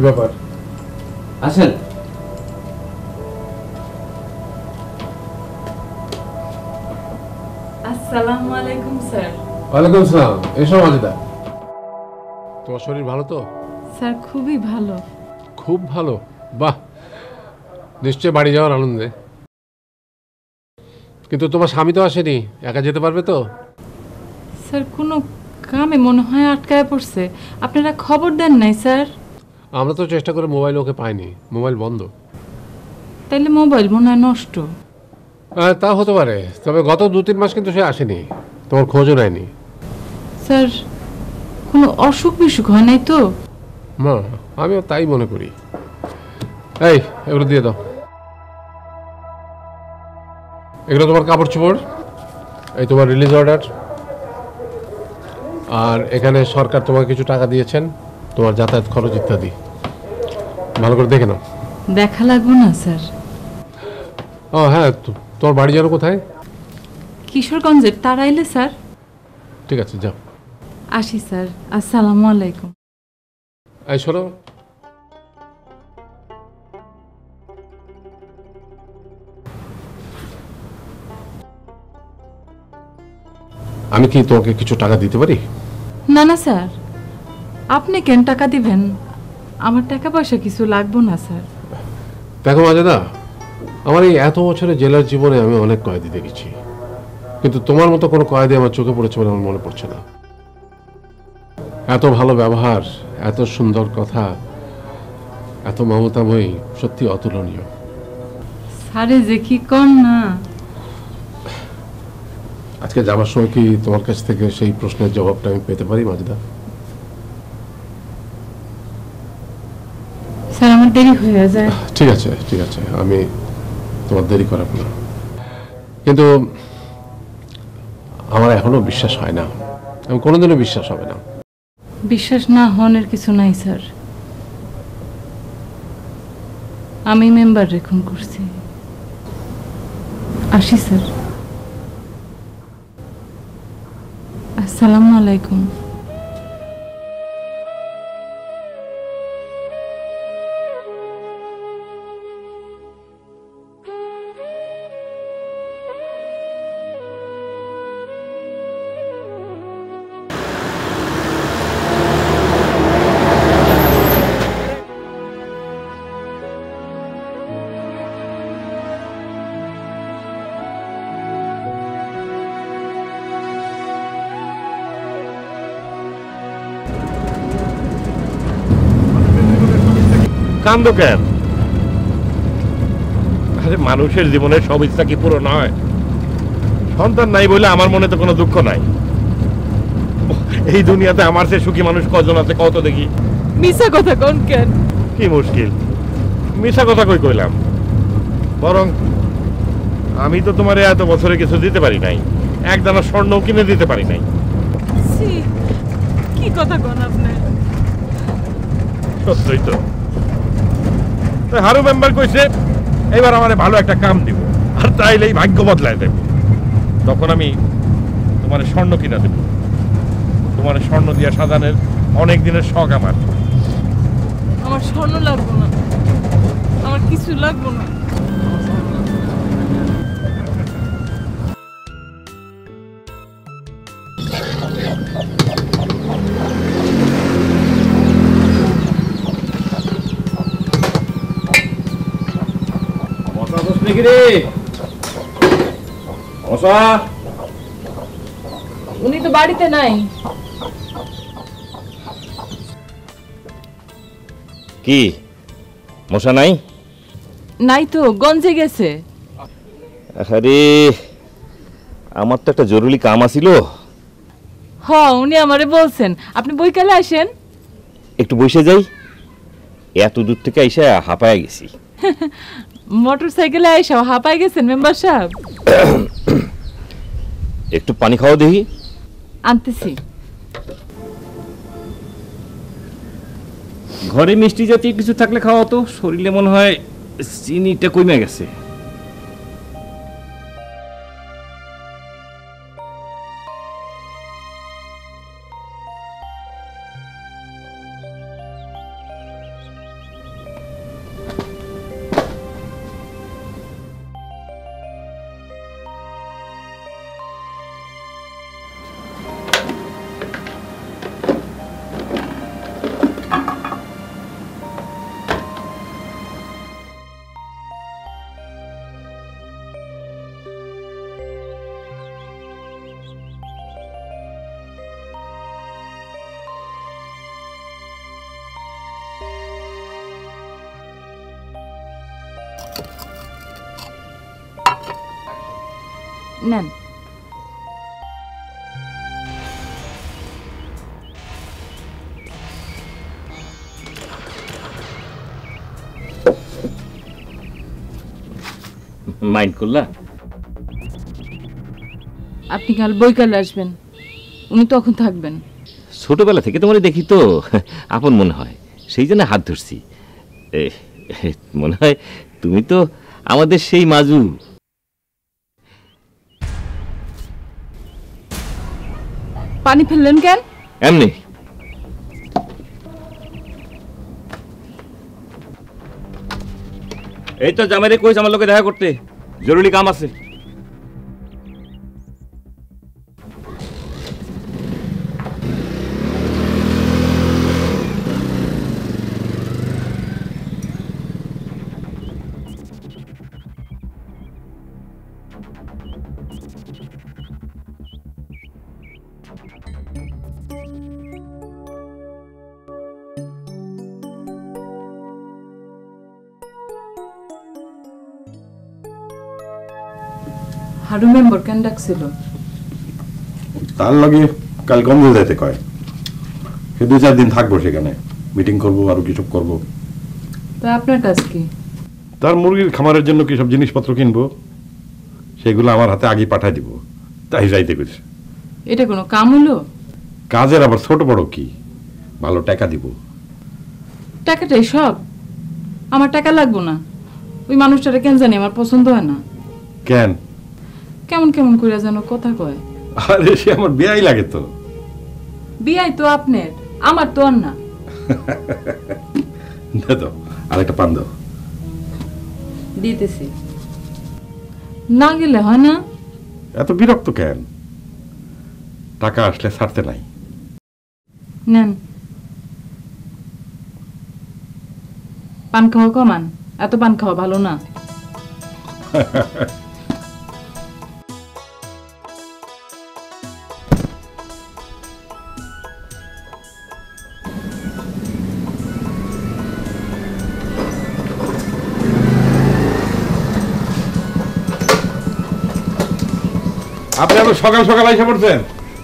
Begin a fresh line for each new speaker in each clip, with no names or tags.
ব্যাপার?
আসেন।
আসসালামু আলাইকুম স্যার।
ওয়ালাইকুম সালাম। এসো মাজেদা। তোমার শরীর ভালো তো?
স্যার খুবই ভালো।
খুব ভালো? বাহ, নিশ্চয় বাড়ি যাওয়ার আনন্দে। কিন্তু তোমার স্বামী তো আসেনি, একা যেতে পারবে তো?
স্যার কোনো কামে মনে হয় আটকায় পড়ছে, আপনারা খবর দেন নাই স্যার?
আমরা তো চেষ্টা করে মোবাইল ওকে পাইনি, মোবাইল বন্ধ।
তাইলে মোবাইল মনে হয় নষ্ট।
তা হতে পারে, তবে গত 2-3 মাস কিন্তু সে আসেনি, তোমার খোঁজও নেয়নি।
স্যার কোনো অসুখ বিসুখ হয় নাই তো?
না, আমিও তাই মনে করি। এই, এগুলো দিয়ে দাও। এগুলো তোমার কাপড় চোপড়, এই তোমার রিলিজ অর্ডার, আর এখানে সরকার তোমাকে কিছু টাকা দিয়েছেন তোমার যাতায়াত খরচ ইত্যাদি। ভালো করে দেখে নাও।
দেখা লাগবো না স্যার?
ও হ্যাঁ, তোমার বাড়ি যেন কোথায়?
কিশোরগঞ্জের তারাইলে স্যার।
ঠিক আছে, যাও।
আসি স্যার, আসসালামু আলাইকুম।
এই শোনো, আমি কি তোমাকে কিছু টাকা দিতে পারি?
না না স্যার, আপনি কেন টাকা দিবেন? আমার টাকা পয়সা কিছু লাগবো না স্যার।
দেখো মাজেদা, আমার এই এত বছরের জেলার জীবনে আমি অনেক কয়েদি দেখেছি, কিন্তু তোমার মতো কোনো কয়েদি আমার চোখে পড়েছে বলে আমার মনে পড়ছে না। এত ভালো ব্যবহার, এত সুন্দর কথা, এত মমতাময়ী, সত্যি অতুলনীয়।
স্যারে যে কি কর না।
আজকে যাবার সময় কি তোমার কাছ থেকে সেই প্রশ্নের জবাবটা আমি পেতে পারি মাজেদা?
স্যার আমার দেরি হয়ে যায়।
ঠিক আছে, ঠিক আছে, আমি তোমার দেরি করাবো না, কিন্তু আমার এখনো বিশ্বাস হয় না, আমি কোনোদিনও বিশ্বাস হবে না।
বিশ্বাস না হওয়ার কিছু নাই স্যার। আমি মেম্বার রেখুন করছি। আসি স্যার, আসসালামু আলাইকুম।
কান্দ কেন? আরে মানুষের জীবনে সব ইচ্ছা কি পূরণ হয়? সন্তান নাই বলে আমার মনে তো কোনো দুঃখ নাই। এই দুনিয়াতে আমার চেয়ে সুখী মানুষ কজন আছে কত দেখি।
মিছা কথা কোন কেন?
কি মুশকিল, মিশা কথা কই কইলাম? বরং আমি তো তোমার এত বছরে কিছু দিতে পারি নাই, এক দানা স্বর্ণও কিনে দিতে পারি নাই।
কি কথা কোন আপনি?
সত্যই তো। হারু মেম্বার কইছে এবার আমারে ভালো একটা কাম দিব, আর তাইলেই ভাগ্য বদলায় দেব। তখন আমি তোমার স্বর্ণ কিনা দেব। তোমার স্বর্ণ দিয়া সাজানের অনেক দিনের শখ আমার।
আমার স্বর্ণ লাগবো না, আমার কিছু লাগবো না। উনি তো বাড়িতে নাই।
কি মশা নাই?
নাই তো, গঞ্জে গেছে।
আরে আমার তো একটা জরুরি কাম আছিল।
হ, উনি আমারে বলছেন আপনি বইকালে আসেন।
একটু বসে যাই, এত দূর থেকে আইসা হাঁপায়া গেছি।
মোটর সাইকেলে আইসা হাঁপাই গেছেন মেম্বার সাহেব?
একটু পানি খাওয়া দেখি।
আনতেছি।
ঘরে মিষ্টি জাতীয় কিছু থাকলে খাওয়া তো, শরীরে মনে হয় চিনিটা কমে গেছে।
নেন।
মাইন্ড করলা?
আপনি কাল বৈকালে আসবেন, উনি তখন থাকবেন।
ছোটবেলা থেকে তোমার দেখি তো আপন মনে হয়, সেই জন্য হাত ধরছি। মনে হয় তুমি তো আমাদের সেই মাজু।
পানি ফেললেন কেন?
এমনি। এই তো জামাইরে কইস আমার লোকে দেখা করতে, জরুরি কাম আছে।
হারু মেম্বার কেন ডাকছিল?
তার লগে কাল গঞ্জে যাইতে কয়, সে 2-4 দিন থাকবো সেখানে, মিটিং করবো, আরো কিছু করবো।
তা আপনার কাজ কি?
তার মুরগির খামারের জন্য কি সব জিনিসপত্র কিনবো, সেগুলো আমার হাতে আগে পাঠাই দিব, তাই যাইতে কইছে।
এটা কোনো কাম হলো?
কাজের আবার ছোট বড় কি, ভালো টাকা দিব।
টাকাটাই সব? আমার টাকা লাগবো না। ওই মানুষটারে কেন জানি আমার পছন্দ হয় না।
কেন?
কেমন কেমন করে যেন কথা কয়।
আরে সে আমার বিয়াই লাগে তো।
বিয়াই তো আপনার, আমার তো আর না।
দে তো আরেকটা পান দাও।
দিতেছি। না গেলে হয় না?
এত বিরক্ত কেন? টাকা আসলে ছাড়তে নাই।
নেন, পান খাওয়া কমান, এত পান খাওয়া ভালো না।
আপনি এত সকাল সকাল এসে পড়ছেন?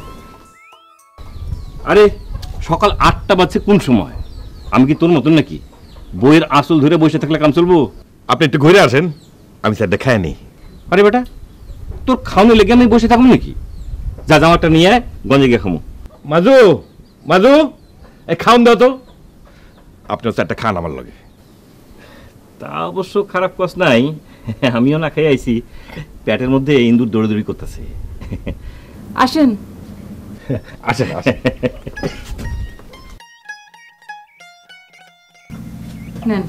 আরে সকাল 8টা বাজছে কোন সময়? আমি কি তোর মতন নাকি বইয়ের আসল ধরে বসে থাকলে কাম চলবো?
আপনি একটু ঘুরে আসেন, আমি স্যারটা খাই নি।
আরে বেটা, তোর খাওয়ানো লেগে আমি বসে থাকবো নাকি? যা জামাটা নিয়ে আয়, গঞ্জে গিয়ে খামো।
মাজু, মাজু, এই খাওন দাও তো। আপনিও স্যারটা খান আমার লগে।
তা অবশ্য খারাপ কস নাই, আমিও না খাই আইছি, পেটের মধ্যে ইন্দুর দৌড়দৌড়ি করতেছে।
আসেন।
আসেন আসেন।
নেন।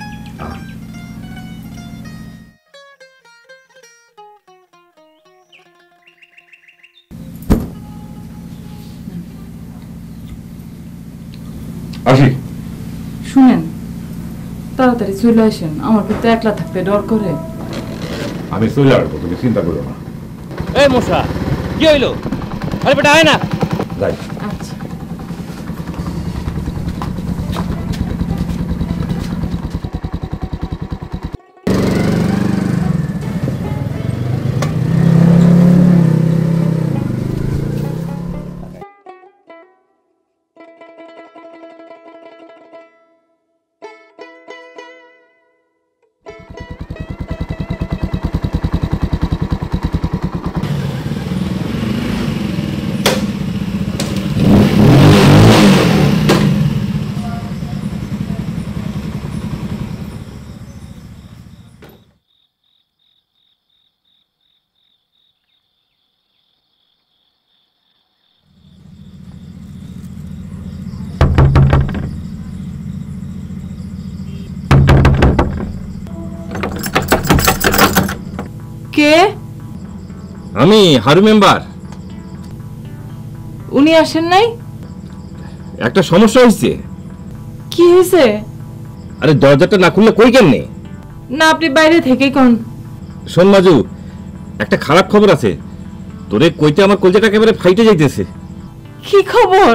আসি।
শুনেন, তাড়াতাড়ি চলে আসেন, আমার কিন্তু একলা থাকতে ডর করে।
আমি চলে আসবো, তুমি চিন্তা করো না।
এই মশা, কি হইলো? আরে বেটা আয় না।
যাই।
আচ্ছা। কে?
আমি হারু মেম্বার।
উনি আসেন নাই?
একটা সমস্যা হয়েছে।
কি হয়েছে?
আরে দরজাটা না খুললে কই কেমনে?
না, আপনি বাইরে থেকেই কোন।
শোন মাজু, একটা খারাপ খবর আছে। তোরে কইতে আমার কলজাটা একেবারে ফাইটে যাইতেছে।
কি খবর?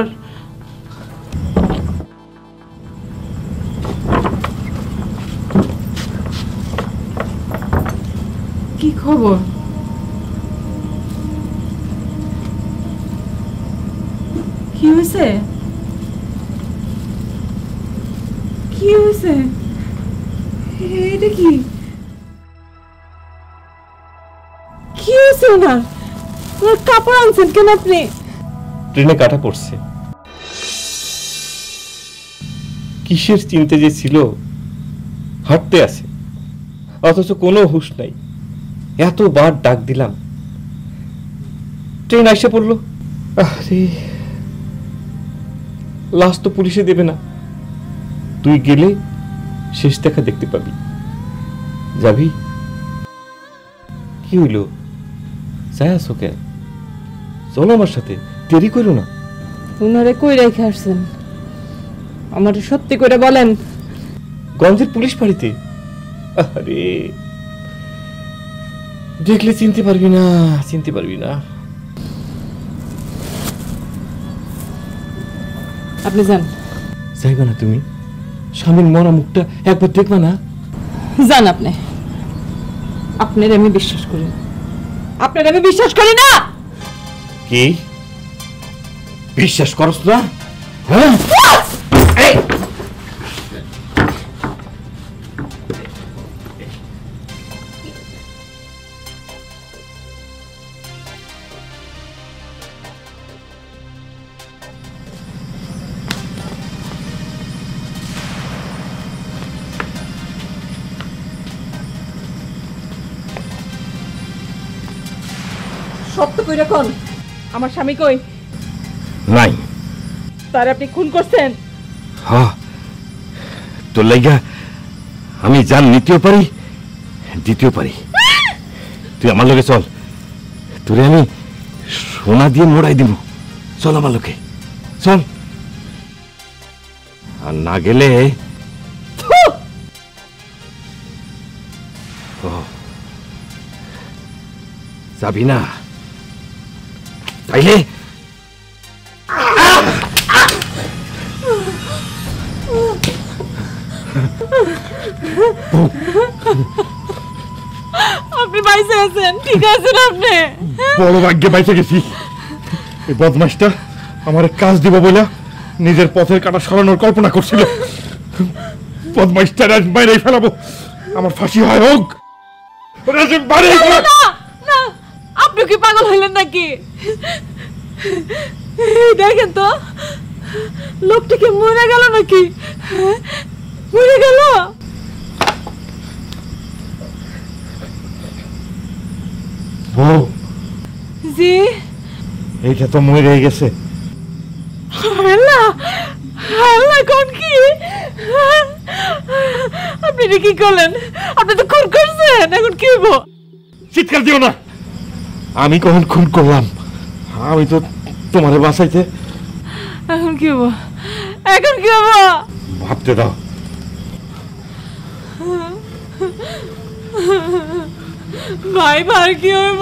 কি খবর? কি হয়েছে? কি হয়েছে? এটা কি? কি হয়েছে ওনার? ওনার কাপড় আনছেন কেন আপনি?
ট্রেনে কাটা পড়ছে। কিসের চিন্তা যে ছিল, হাঁটতে আছে অথচ কোনো হুঁশ নাই। এতবার ডাক দিলাম, ট্রেন এসে পড়লো। আরে লাশ তো পুলিশে দেবে না, তুই গেলে শেষ দেখা দেখতে পাবি। যাবি? কি হইল? যাই আসো কে? চলো আমার সাথে, দেরি করো না।
ওনারে কই রেখে আসছেন? আমার সত্যি করে বলেন।
গঞ্জের পুলিশ বাড়িতে। আরে দেখলে চিনতে পারবি না, চিনতে পারবি না।
আপনি যান।
যাইবা না তুমি? স্বামীর মরা মুখটা একবার দেখবা না?
যান আপনি। আপনার আমি বিশ্বাস করি না। আপনার আমি বিশ্বাস করি না।
কি বিশ্বাস করস না? হ্যাঁ এই
সত্য কইরা কোন আমার স্বামী কই?
নাই।
তার আপনি খুন করছেন?
হ্যাঁ, তোর লাইগা আমি জান নিতেও পারি, দিতেও পারি। তুই আমার লোকে চল, তোরে আমি সোনা দিয়ে মোড়াই দিব। চল আমার লোকে, চল। আর না গেলে ও, যাবি না তাইলে
আপনি বাইসে আছেন? ঠিক আছেন আপনি?
বড় ভাগ্যে বাইচে গেছি। এই বদমাসটা আমার কাজ দিব বলে নিজের পথের কাটা সরানোর কল্পনা করছিল। বদমাসটা আজ বাইরে ফেলাবো, আমার ফাঁসি হয় হোক।
না না, আপনি কি পাগল হইলেন নাকি? দেখেন তো, লোকটা কি মরে গেল নাকি? মরে গেল?
বউ,
জি।
এইটা তো মরে গেছে।
আল্লাহ আল্লাহ, কোন কি? আপনি কি করলেন? আপনি তো খুন করছেন, এখন কি হবো?
চিৎকার দিও না। আমি কখন খুন করলাম? আমি তো তোমারে বাঁচাইতে।
এখন কি হবো? এখন কি হবো?
ভাবতে দাও।
ভাই ভাই কি হইব?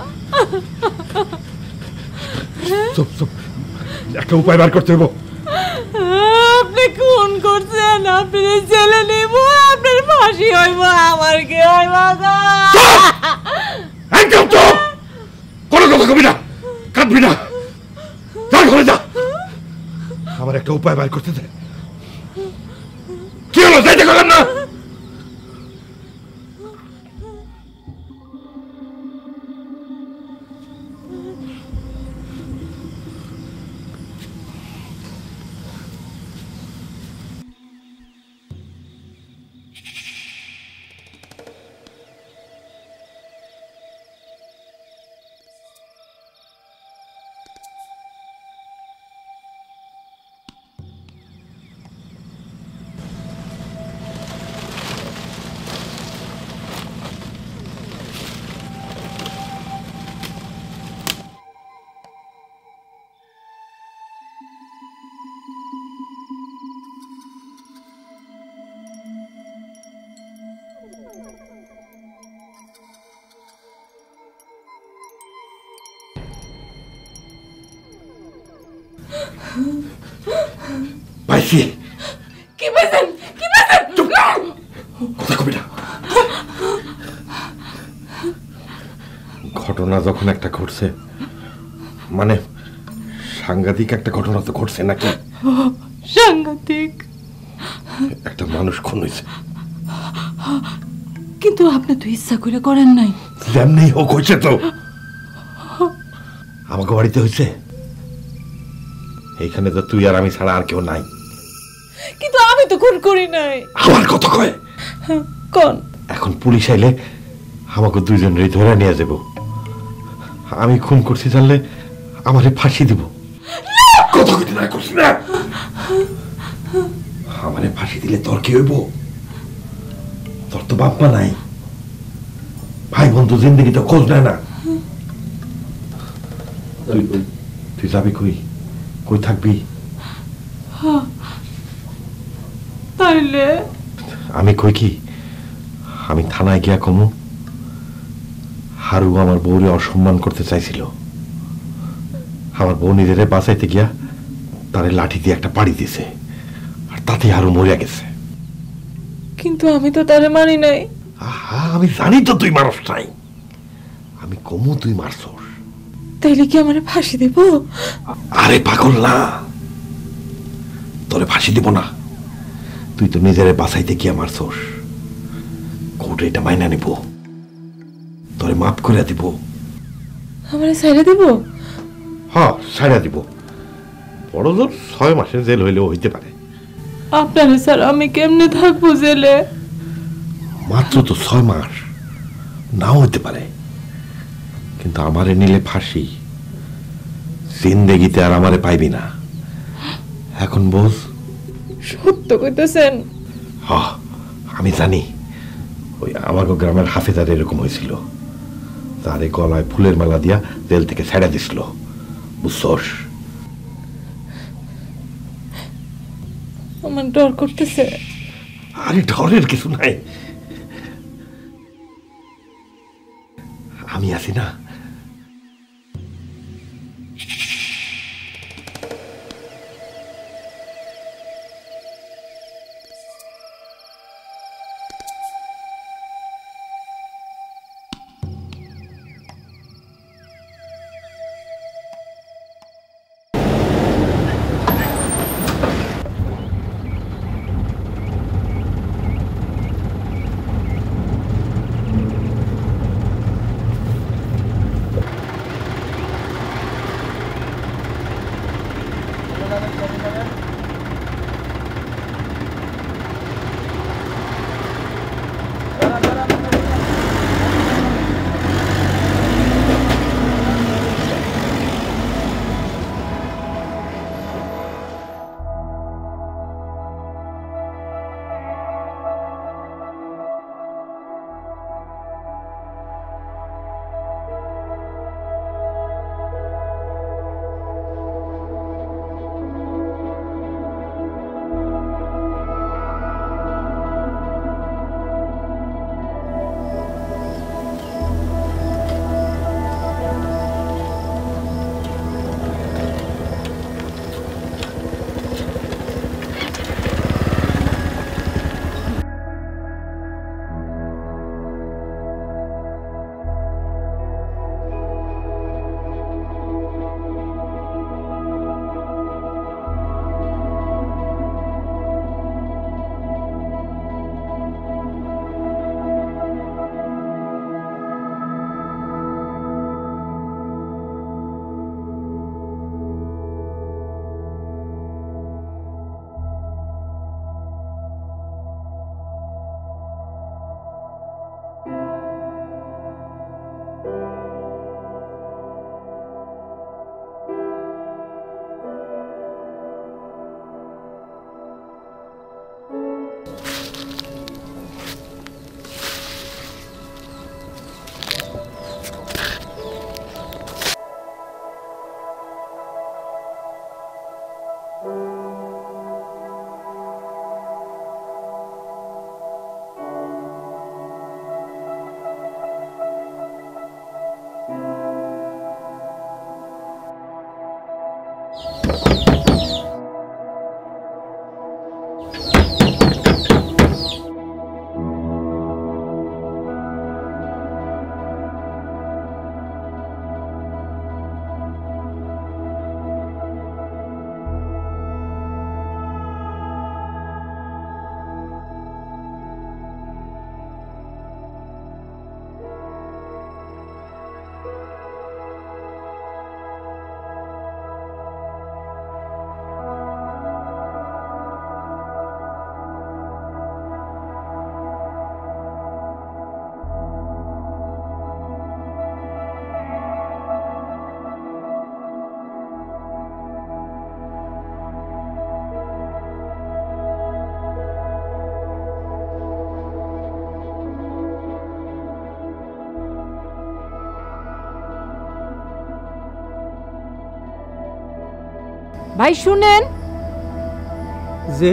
চুপ চুপ, একটা উপায় বার করতে হইব।
আপনি খুন করছেন, আপনি জেলে নিব, আপনার ফাঁসি হইব, আমার কি হইব?
একদম চুপ, কোনো কথা কবি না, কাঁদবি না। যা ঘরে যা, আমার একটা উপায় বার করতে দে। কি হলো, যাইতে গেলাম না? পাইছি।
কি পেয়েছেন? কি পেয়েছেন?
চুপ, কথা কবি না। ঘটনা যখন একটা ঘটছে, মানে সাংঘাতিক একটা ঘটনা তো ঘটছে নাকি?
সাংঘাতিক।
একটা মানুষ খুন হয়েছে।
কিন্তু আপনি তো ইচ্ছা করে করেন নাই।
যেমনি হোক হয়েছে তো। আমাকে বাড়িতে হয়েছে, এইখানে তো তুই আর আমি ছাড়া আর কেউ নাই।
কিন্তু আমি তো খুন করি নাই।
আমার কথা কয়
কোন?
এখন পুলিশ আইলে আমাকে দুইজনেরই ধরে নিয়ে যাব। আমি খুন করছি জানলে আমারে ফাঁসি দিব। কথা কইতে না করছি না। আমারে ফাঁসি দিলে তোর কি হইব? তোর তো বাপ মা নাই, ভাই বন্ধু জিন্দগি তো খোঁজ নেয় না। তুই যাবি কই? কই থাকবি?
তাইলে
আমি কই কি, আমি থানায় গিয়া কমু হারু আমার বউরে অসম্মান করতে চাইছিল। আমার বউ নিজেরে বাঁচাইতে গিয়া তারে লাঠি দিয়ে একটা পাড়ি দিছে, আর তাতে হারু মরিয়া গেছে।
কিন্তু আমি তো তারে মারি নাই।
আহা, আমি জানি তো তুই মারস নাই। আমি কমু তুই মারছস।
তাইলে কি আমারে ফাঁসি দেব?
আরে পাগল না, তোরে ফাঁসি দিব না। তুই তো নিজেরে বাঁচাইতে গিয়া মারছস। কোর্ট এটা মাইনা নিব, তোরে মাফ করে দিব।
আমারে ছেড়ে দেব?
হ্যাঁ, ছাড়া দিব। বড় জোর 6 মাসের জেল হইলেও হইতে পারে।
আপনারে স্যার আমি কেমনে থাকবো জেলে?
মাত্র তো 6 মাস, নাও হইতে পারে। কিন্তু আমারে নিলে ফাঁসি, জিন্দেগিতে আর আমারে পাইবি না। এখন বোঝ।
সত্য কইতেছেন?
হ্যাঁ, আমি জানি। ওই আমার গ্রামের হাফেজার এরকম হয়েছিল, তারে গলায় ফুলের মালা দিয়া জেল থেকে ছেড়ে দিছিল, বুঝছস?
আমার ডর করতেছে।
আরে ডরের কিছু নাই, আমি আছি না।
ভাই শুনেন,
যে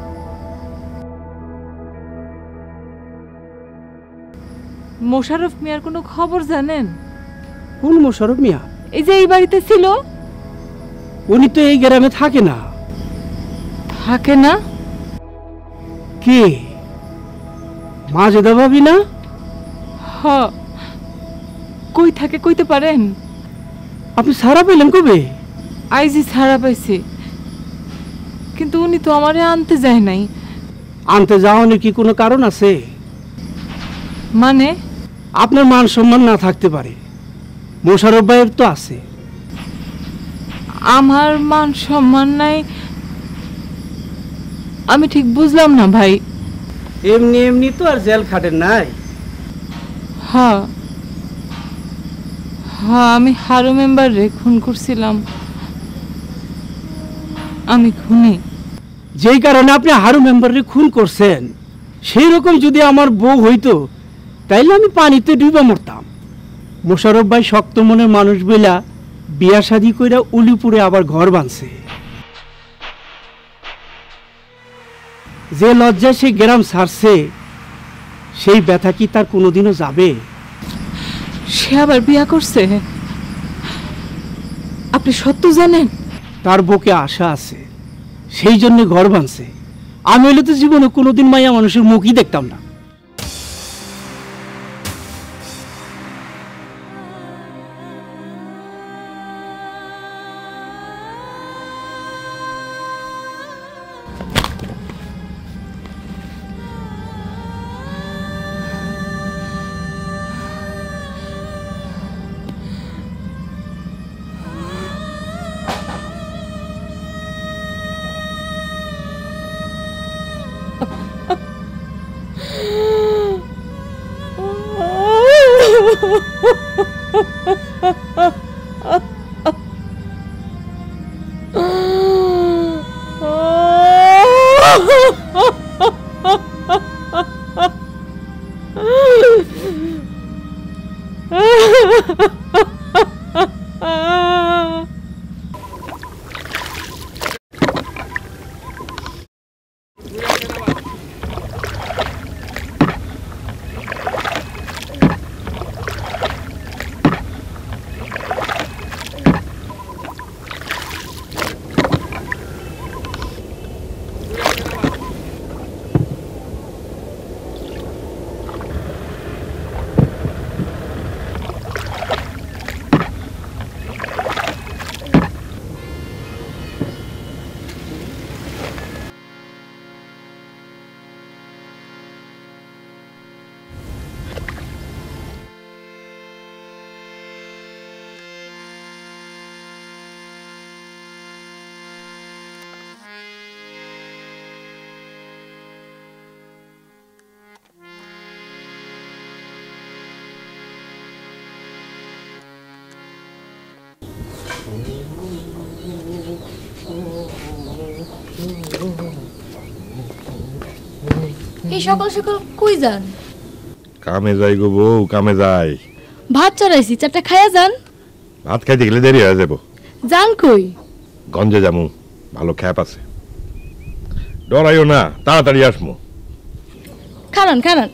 মোশাররফ মিয়ার কোনো খবর জানেন?
কোন মোশাররফ মিয়া?
এই যে এই বাড়িতে ছিল।
উনি তো এই গ্রামে থাকে না।
থাকে না?
কে? মাজেদা ভাবি না?
হ। কই থাকে কইতে পারেন?
আপনি সারা পেলেন কবে?
আইজি ছাড়া পাইছে, কিন্তু উনি তো আমারে আনতে যায় নাই।
আনতে যাওয়ানোর কি কোনো কারণ আছে?
মানে?
আপনার মান সম্মান না থাকতে পারে, মোশাররফ ভাইয়ের তো আছে।
আমার মান সম্মান নাই? আমি ঠিক বুঝলাম না ভাই।
এমনি এমনি তো আর জেল খাটেন নাই।
হ্যাঁ হ্যাঁ, আমি হারু মেম্বার রে খুন করছিলাম। আমি খুনি।
যেই কারণে আপনি হারু মেম্বারে খুন করছেন, সেই রকম যদি আমার বউ হইতো তাইলে আমি পানিতে ডুবে মরতাম। মোশাররফ ভাই শক্ত মনের মানুষ বইলা বিয়া শাদি কইরা উলিপুরে আবার ঘর বাঁধছে। যে লজ্জায় সে গ্রাম ছাড়ছে, সেই ব্যথা কি তার কোনোদিনও যাবে?
সে আবার বিয়া করছে? আপনি সত্য জানেন?
তার বুকে আশা আছে, সেই জন্য ঘর বাঁধছে। আমি হইলে তো জীবনে কোনোদিন মাইয়া মানুষের মুখই দেখতাম না।
এই সকাল সকাল কই যান?
কামে যাই গো বউ, কামে যাই।
ভাত চড়াইছি, চারটা খায়া যান।
ভাত খাইতে গেলে দেরি হয়ে যাবো।
যান কই?
গঞ্জে যামু, ভালো খ্যাপ আছে। ডরাইও না, তাড়াতাড়ি আসমু।
খানান খানান।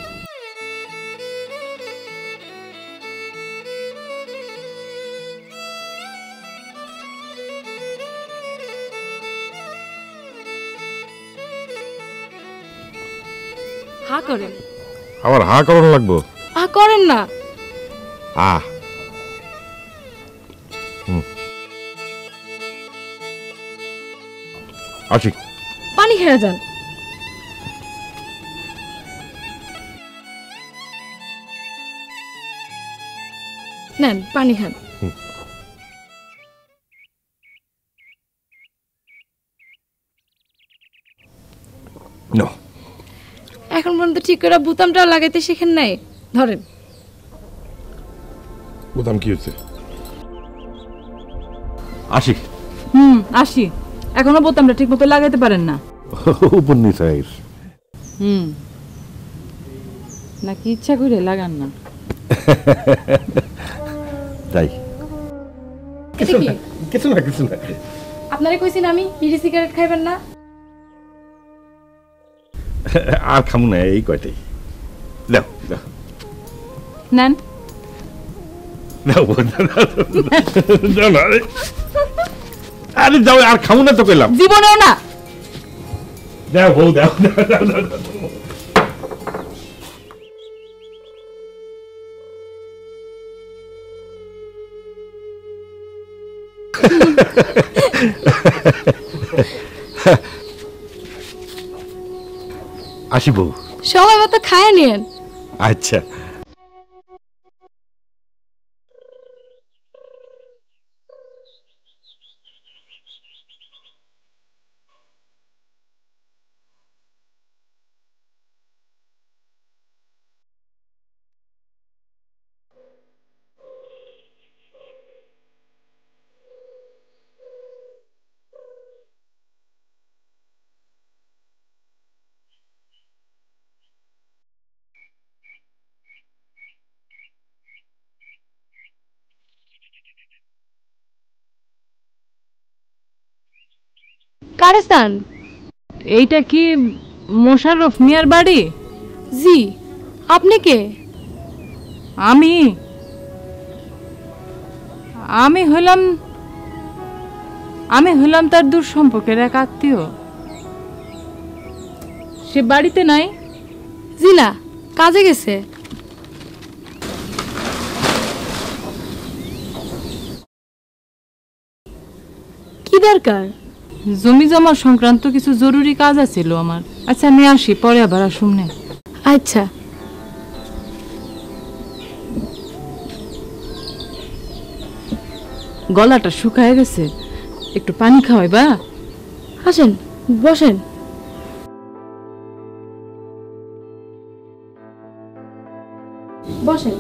হা করেন।
আবার হা করন লাগবো?
হা করেন না।
আহ আসি।
পানি খেয়ে যান। নেন পানি খান।
নো,
এখন পর্যন্ত ঠিক করে বোতামটা লাগাইতে শিখেন নাই। ধরেন।
বোতাম কি হচ্ছে? আসি।
আসি। এখনো বোতামটা ঠিক মতো লাগাইতে পারেন না?
উপর নিচে
নাকি ইচ্ছা করে লাগান না?
যাই।
এটা কি?
কিছু না, কিছু না।
আপনারে কইছি না আমি বিড়ি সিগারেট খাইবেন না।
আর খামু না, এই কয়টাই দাও দাও
নেন।
দাও দাও না, আরে যাও, আর খামু না তো পেলাম।
জীবনেও না।
দাও বউ দাও দাও দাও দাও দাও। আসি বউ।
সময় মতো খায় নিয়েন।
আচ্ছা।
কারেস্তান,
এইটা কি মোশাররফ মিয়ার বাড়ি?
জি। আপনি কে?
আমি আমি হইলাম তার দূর সম্পর্কের এক আত্মীয়। সে বাড়িতে নাই?
জি না, কাজে গেছে। কি দরকার?
জমি জমা সংক্রান্ত কিছু জরুরি কাজ আছিল আমার। আচ্ছা আমি আসি, পরে আবার আসুন না।
আচ্ছা।
গলাটা শুকায় গেছে, একটু পানি খাওয়াইবা?
আসেন, বসেন। বসেন।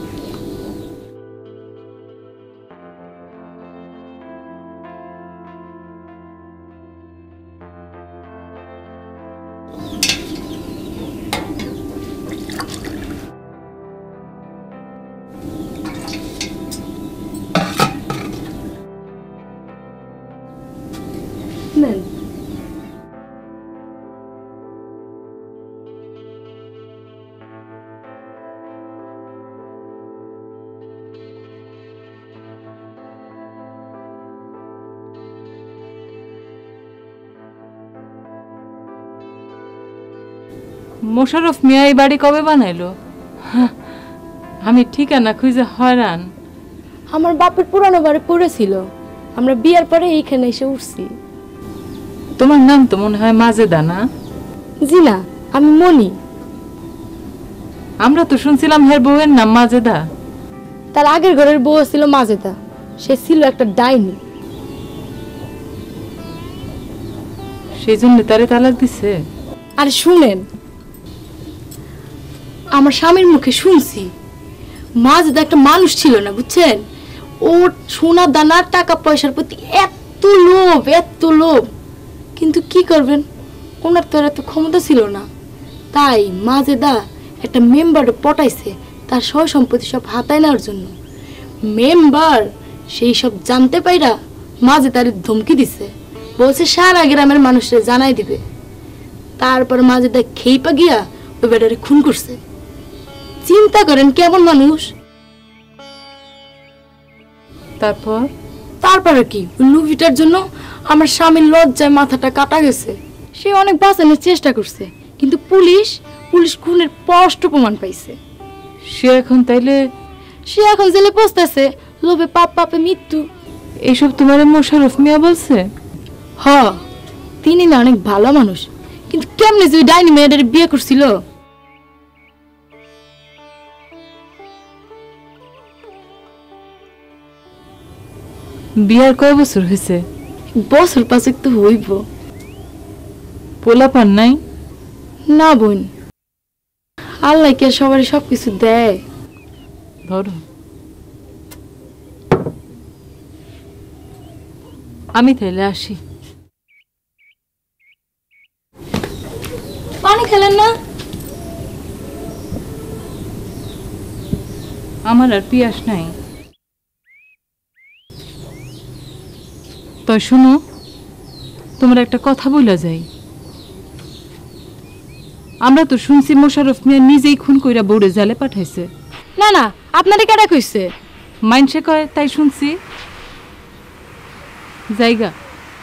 নেন।
মোশাররফ মিয়া এই বাড়ি কবে বানাইলো? আমি ঠিকানা খুঁজে হয়রান।
আমার বাপের পুরানো বাড়ি পড়েছিল, আমরা বিয়ের পরে এইখানে এসে উঠছি।
তোমার নাম তো মনে হয় মাজেদা না?
জি না, আমি মনি।
আমরা তো শুনছিলাম হের বউয়ের নাম মাজেদা।
তার আগের ঘরের বউ ছিল মাজেদা, সে ছিল একটা ডাইনি।
সেই জন্য তারে তালাক দিছে।
আর শুনেন, আমার স্বামীর মুখে শুনছি মাজেদা একটা মানুষ ছিল না, বুঝছেন? ওর সোনা দানার টাকা পয়সার প্রতি এত লোভ, এত লোভ। কিন্তু কি করবেন, ওনার তো আর এত ক্ষমতা ছিল না। তাই মাজেদা একটা মেম্বারে পটাইছে তার সয় সম্পত্তি সব হাতায় নেওয়ার জন্য। মেম্বার সেই সব জানতে পাইরা মাজেদার ধমকি দিছে, বলছে সারা গ্রামের মানুষরা জানাই দিবে। তারপর মাজেদা খেইপা গিয়া ওই বেটারে খুন করছে। চিন্তা করেন কেমন মানুষ। তারপরে কি, লুভিটার জন্য আমার স্বামীর লজ্জায় মাথাটা কাটা গেছে। সে অনেক বাঁচানোর চেষ্টা করছে, কিন্তু পুলিশ খুনের স্পষ্ট প্রমাণ পাইছে।
সে এখন
জেলে পৌঁছতেছে, লোভে পাপ, পাপে মৃত্যু।
এইসব তোমার মোশাররফ মিয়া বলছে?
হ, তিনি না অনেক ভালো মানুষ, কিন্তু কেমনে যে ডাইনি মেয়েদের বিয়ে করছিল।
বিয়ার কয় বছর হয়েছে?
বছর পাঁচেক তো হইব।
পোলাপান নাই?
না বোন, আল্লাহ কে সবারই সবকিছু দেয়।
ধরো, আমি তাইলে আসি।
পানি খেলেন না?
আমার আর পিয়াস নাই। তো শুনো, তোমার একটা কথা বলে যাই। আমরা তো শুনছি মোশাররফ মিয়া নিজেই খুন কইরা বউরে জেলে পাঠাইছে।
না না, আপনারে কেডা কইছে?
মাইনসে কয় তাই শুনছি। জায়গা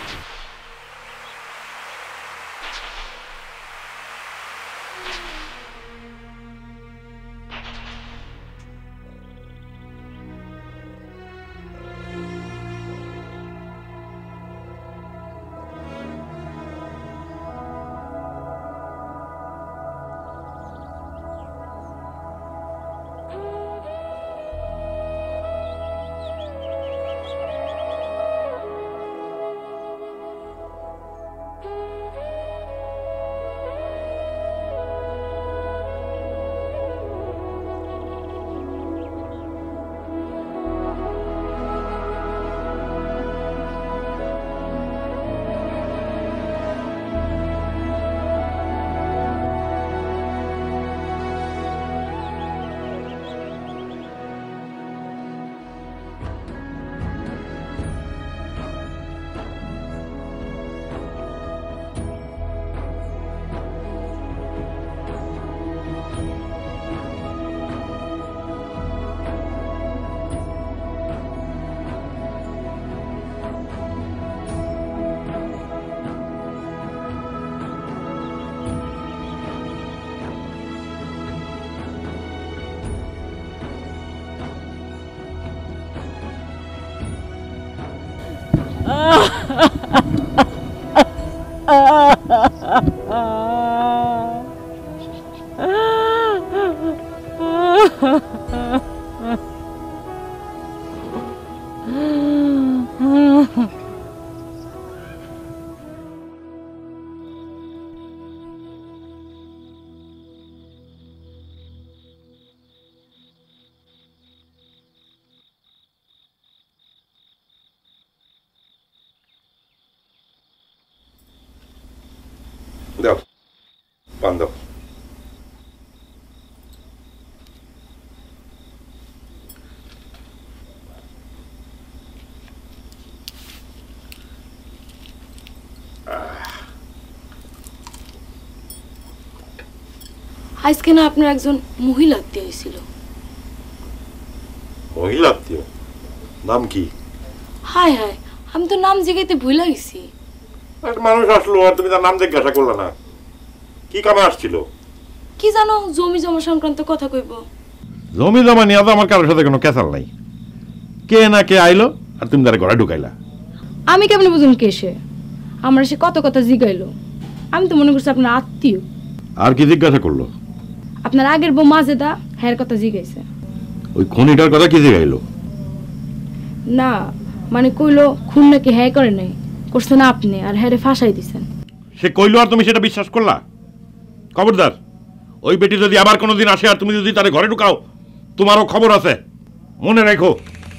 দাও, পান দাও।
আজকে না আপনার একজন মহিলা আত্মীয় হয়েছিল।
মহিলা আত্মীয়? নাম কি?
হায় হায়, আমি তো নাম জিগাইতে ভুলে গেছি।
একটা মানুষ আসলো আর তুমি তার নাম জিজ্ঞাসা করলে না? কি কামে আসছিল?
কি জানো, জমি জমা সংক্রান্ত কথা কইব।
জমি জমা নিয়ে তো আমার কারোর সাথে কোনো ক্যাসাল নাই। কে না কে আইলো আর তুমি তারা ঘরে ঢুকাইলা।
আমি কেমন বুঝুন কে সে? আমার সে কত কথা জিগাইলো। আমি তো মনে করছি আপনার আত্মীয়।
আর কি জিজ্ঞাসা করলো?
আপনার আগের বউ মাজেদা হ্যার কথা জিগাইছে।
ওই খনিটার কথা কি জিগাইলো?
না মানে কইলো খুন নাকি হ্যাঁ করে নাই, করছেন আপনি, আর হ্যারে ফাঁসাই দিছেন।
সে কইলো আর তুমি সেটা বিশ্বাস করলা? খবরদার, ওই বেটি যদি আবার কোনোদিন আসে আর তুমি যদি তারে ঘরে ঢুকাও, তোমারও খবর আছে, মনে রেখো।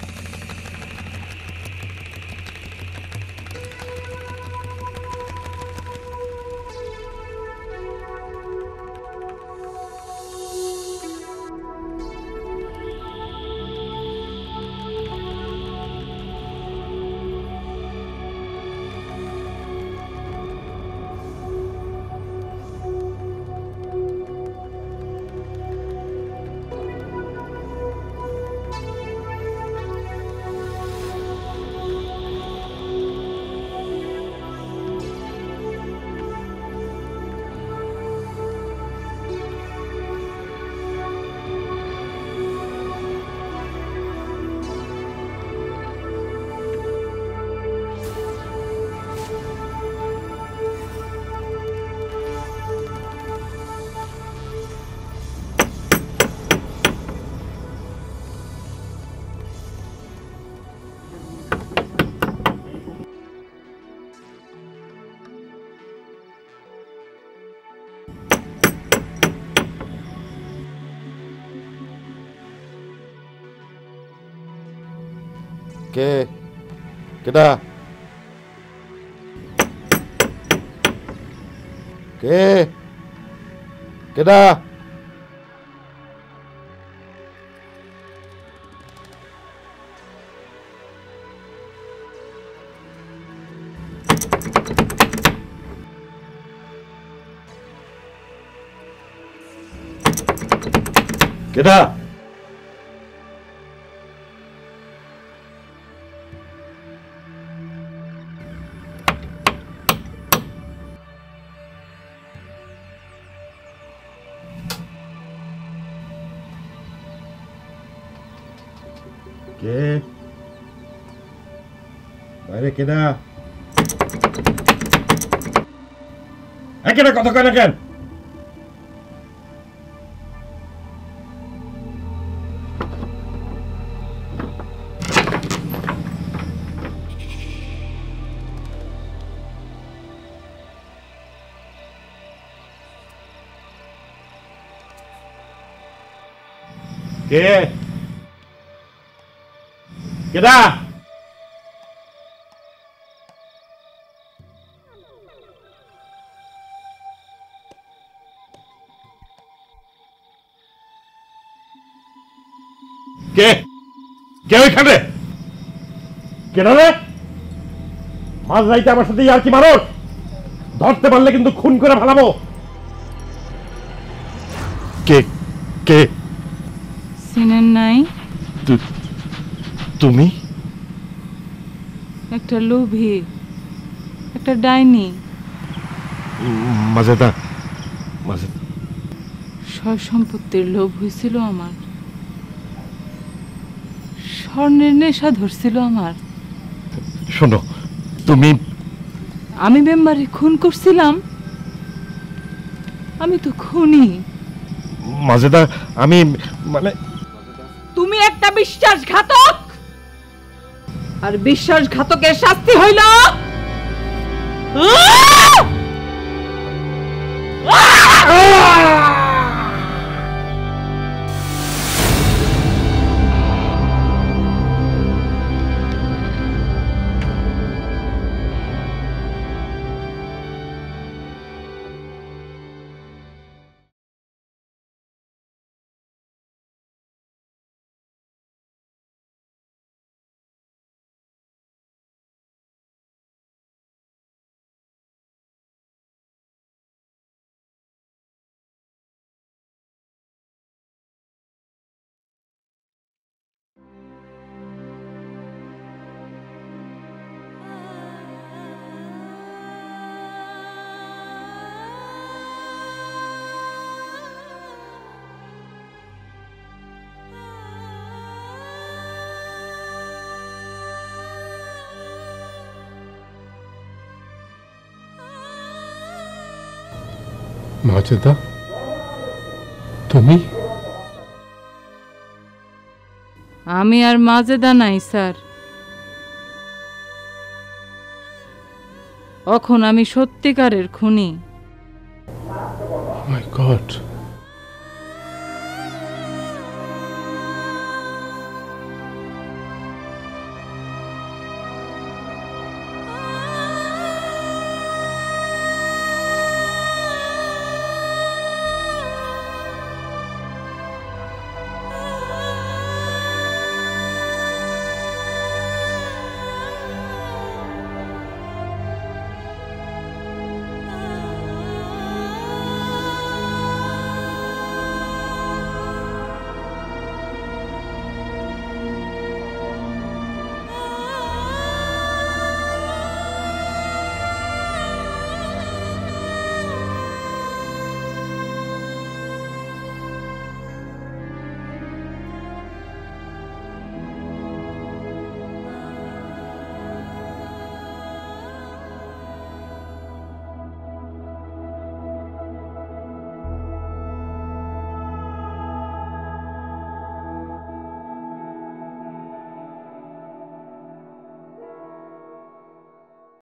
কে কেডা? কে কেডা?
কেডা?
কে বাইরে? কেডা? কেডা? কথা কয় না কেন? কে? কেডা? কে? কে ওইখানে? কেডা রে? মাঝ রাইতে আমার সাথে আর কি মারো? ধরতে পারলে কিন্তু খুন করে ফেলাবো। কে? কে?
চিনেন নাই?
তুমি?
একটা লোভী, একটা ডাইনি।
মাজেদা, মাজেদা,
সয় সম্পত্তির লোভ হয়েছিল আমার, স্বর্ণের নেশা ধরছিল আমার।
শোনো, তুমি
আমি মেম্বারে খুন করছিলাম? আমি তো খুনি।
মাজেদা, আমি মানে
তুমি একটা বিশ্বাসঘাতক, আর বিশ্বাসঘাতকের শাস্তি হইল
মাজেদা, তুমি?
আমি আর মাজেদা নাই স্যার, এখন আমি সত্যিকারের খুনি।
My god.